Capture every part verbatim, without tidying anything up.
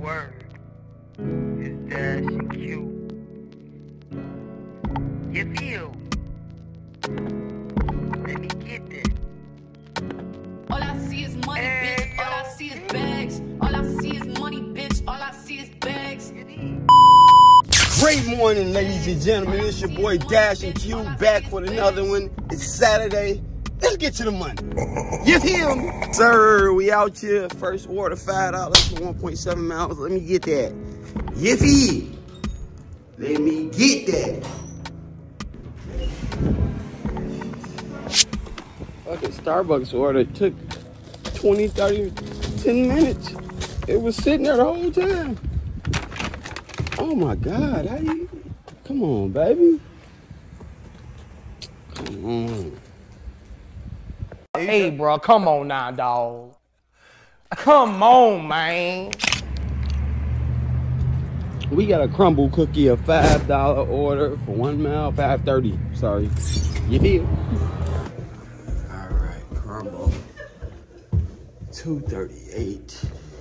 word? It's Dashinq. You feel? Let me get that. All I see is money, hey, bitch. All I see is bags. All I see is money, bitch. All I see is bags. Great morning, ladies and gentlemen. It's your boy Dashinq back with another one. It's Saturday. Let's get to the money. You feel me? Sir, we out here. First order, five dollars for one point seven miles. Let me get that. You feel? Let me get that. Fucking Starbucks order took twenty, thirty, ten minutes. It was sitting there the whole time. Oh my God, how you? Come on, baby. Come on. Hey, bro, come on now, dog. Come on, man. We got a crumble cookie, a five dollar order for one mile, five thirty. Sorry. You feel? All right, crumble. two thirty-eight.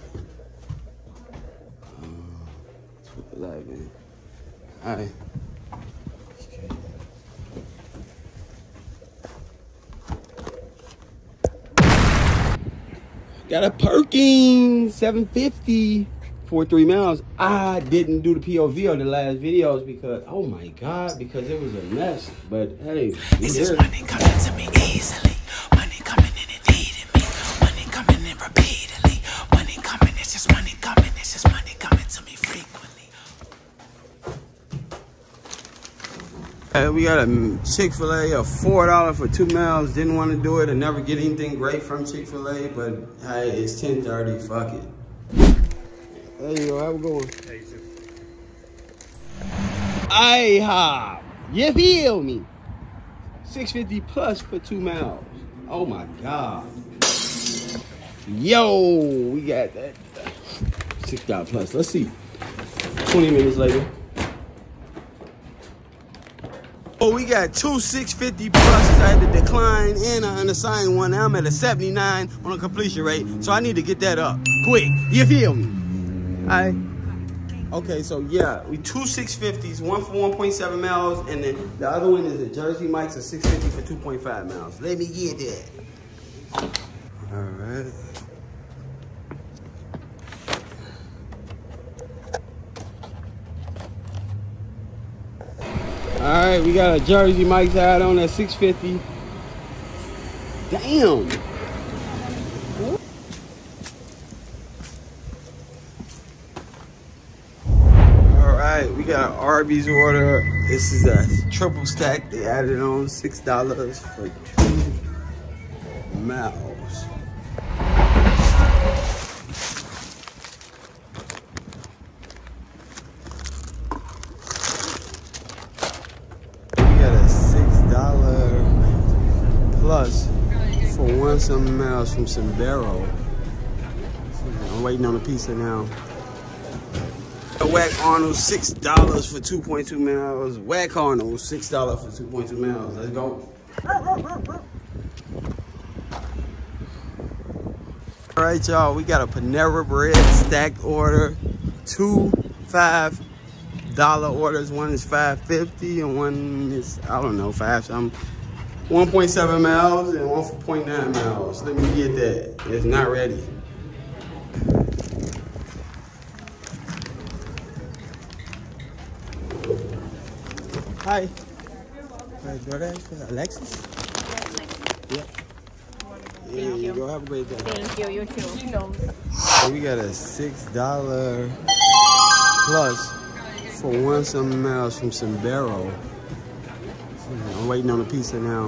Um, two eleven. All right. Got a Perkins seven fifty for three miles. I didn't do the P O V on the last videos because, oh my God, because it was a mess. But hey, this is money coming to me easily. Money coming in and needing me. Money coming in repeatedly. Money coming, it's just money coming. It's just money coming to me frequently. Hey, we got a Chick-fil-A of four dollars for two miles. Didn't want to do it and never get anything great from Chick-fil-A, but hey, it's ten thirty. Fuck it. There you go. How we going? Hey, ha! You feel me? six fifty plus for two miles. Oh my God. Yo, we got that six dollars plus. Let's see. twenty minutes later. Oh, we got two six fifty plus. I had to decline and an unassigned one. Now I'm at a seventy-nine on a completion rate, so I need to get that up quick. You feel me? All right. Okay, so yeah, we two six fifties, one for one point seven miles, and then the other one is a Jersey Mike's, a six fifty for two point five miles. Let me get that. All right. All right, we got a Jersey Mike's add on at six fifty. Damn. All right, we got an Arby's order. This is a triple stack. They added on six dollars for two miles. Plus for one some miles from Sombrero. I'm waiting on a pizza now. Whack Arnold, six dollars for two point two miles. Whack Arnold, six dollars for two point two miles. Let's go. All right, y'all, we got a Panera Bread stacked order. Two five dollar orders. One is five fifty and one is, I don't know, five something. one point seven miles and one for zero point nine miles. Let me get that. It's not ready. Hi. Hi, Doordash for Alexis? Yeah. Yeah, you go. Have a great day. Thank you. You too. She knows. So we got a six dollar plus for one some miles from Sombrero. I'm waiting on a pizza now.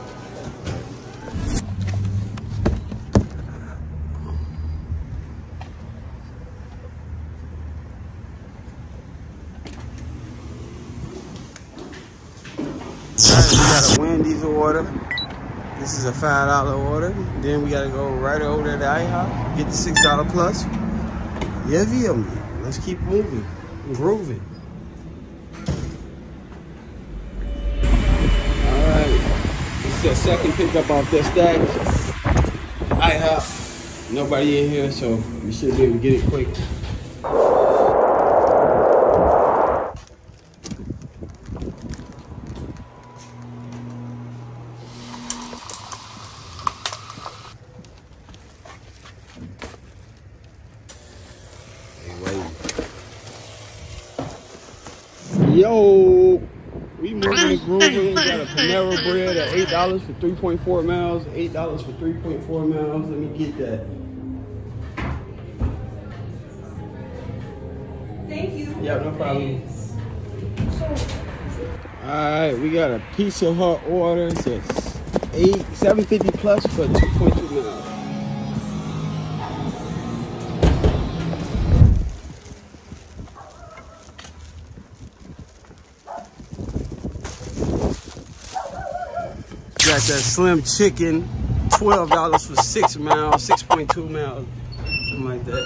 Alright, we got a Wendy's order. This is a five dollar order. Then we gotta go right over there to IHOP, get the six dollar plus. Yeah, feel me. Let's keep moving, grooving. It's the second pickup off that stack. I have nobody in here, so we should be able to get it quick. Yo, we moving and grooving. We got a Panera bread at eight dollars for three point four miles. eight dollars for three point four miles. Let me get that. Thank you. Yeah, no problem. All right, we got a Pizza Hut order. It says eight seven fifty plus for two point two miles. Got that slim chicken, twelve dollars for six miles, six point two miles, something like that.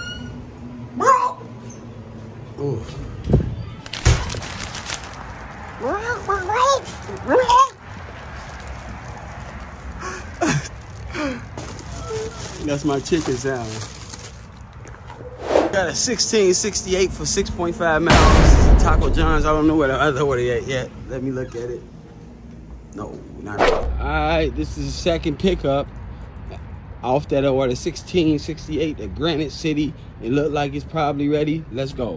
Ooh. That's my chicken sound. Got a sixteen sixty-eight for six point five miles. This is Taco John's. I don't know where the other order yet. yet. Let me look at it. No, not at all. All right, this is the second pickup off that order, sixteen sixty-eight at Granite City. It looked like it's probably ready. Let's go.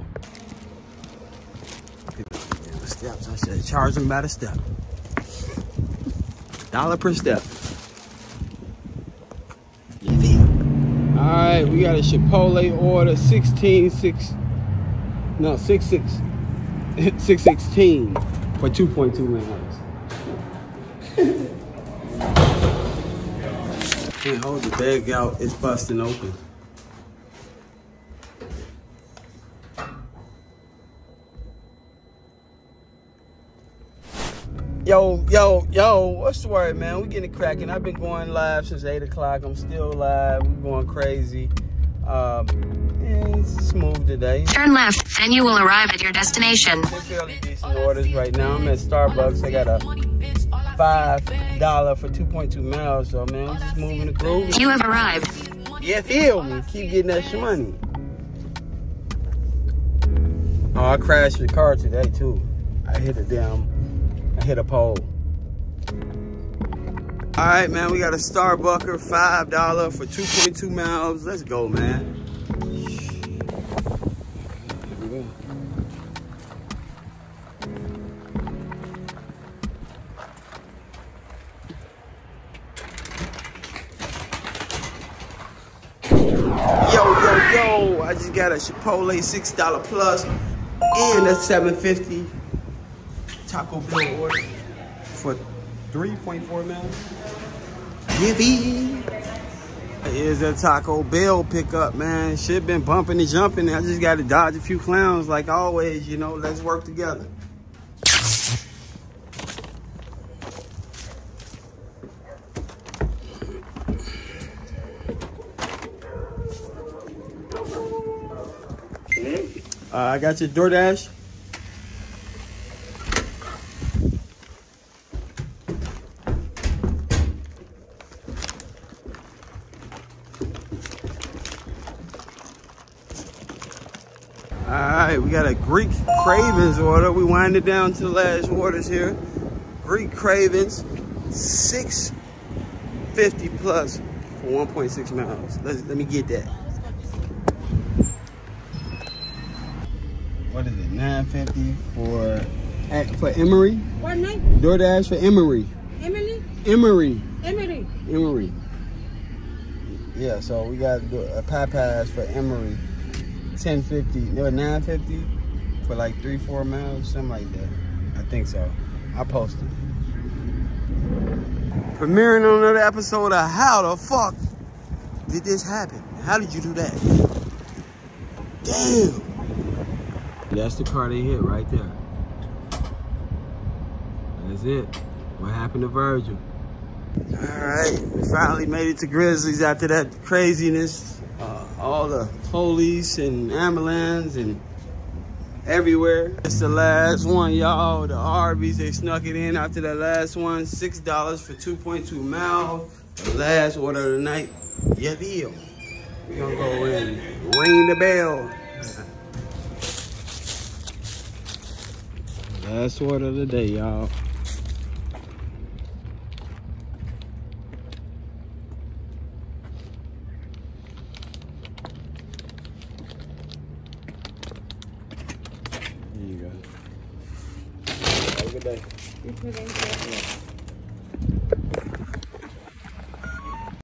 Steps. I said charge them by the step. Dollar per step. All right, we got a Chipotle order, sixteen six. No, six six six sixteen for two point two miles. Can't hold the bag out, it's busting open. Yo, yo, yo, what's the word, man? We getting it cracking. I've been going live since eight o'clock. I'm still live. We're going crazy. Um, yeah, it's smooth today. Turn left, and you will arrive at your destination. They're fairly decent orders right now. I'm at Starbucks. I got a five dollar for two point two miles. So, man, we're just moving the groove. You have arrived. Yeah, feel me. Keep getting that money. Oh, I crashed the car today, too. I hit a damn... I hit a pole. All right, man, we got a Starbucker, five dollars for two point two miles. Let's go, man. Yo, yo, yo, I just got a Chipotle six dollars plus and a seven fifty Taco Bell order for three point four miles. Yippee! Here's that Taco Bell pickup, man. Shit been bumping and jumping. I just got to dodge a few clowns like always, you know. Let's work together. Uh, I got your Doordash. All right, we got a Greek Cravens order. We wind it down to the last orders here. Greek Cravens, six fifty plus for one point six miles. Let's, let me get that. What is it? nine fifty for for Emory. What name? DoorDash for Emory. Emily? Emory. Emory. Emory. Yeah, so we got a pie pies for Emory. ten fifty, no, nine fifty for like three, four miles, something like that. I think so. I posted. Premiering on another episode of How the Fuck Did This Happen? How did you do that? Damn. That's the car they hit right there. That's it. What happened to Virgil? All right, we finally made it to Grizzlies after that craziness. Uh, all the police and ambulance and everywhere. It's the last one, y'all. The Arby's, they snuck it in after that last one. six dollars for two point two miles. The last order of the night. Yeah, deal. We're gonna go and ring the bell. Last order of the day, y'all. There you go. Have a good day.